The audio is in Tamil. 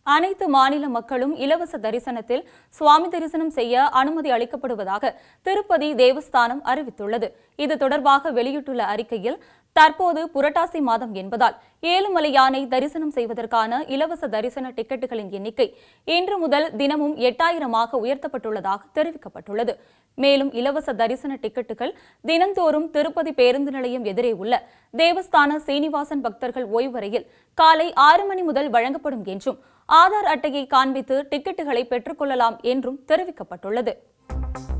அனைத்து மாநில மக்களும் இலவச தரிசனத்தில் சுவாமி தரிசனம் செய்ய அனுமதி அளிக்கப்படுவதாக திருப்பதி தேவஸ்தானம் அறிவித்துள்ளது. இது தொடர்பாக வெளியிட்டுள்ள அறிக்கையில், தற்போது புரட்டாசி மாதம் என்பதால் ஏழுமலையானை தரிசனம் செய்வதற்கான இலவச தரிசன டிக்கெட்டுகளின் எண்ணிக்கை இன்று முதல் தினமும் 8000ஆக உயர்த்தப்பட்டுள்ளதாக தெரிவிக்கப்பட்டுள்ளது. மேலும் இலவச தரிசன டிக்கெட்டுகள் தினந்தோறும் திருப்பதி பேருந்து நிலையம் எதிரே உள்ள தேவஸ்தான சீனிவாசன் பக்தர்கள் ஓய்வறையில் காலை 6 மணி முதல் வழங்கப்படும் என்றும், ஆதார் அட்டையை காண்பித்து டிக்கெட்டுகளை பெற்றுக் கொள்ளலாம் என்றும் தெரிவிக்கப்பட்டுள்ளது.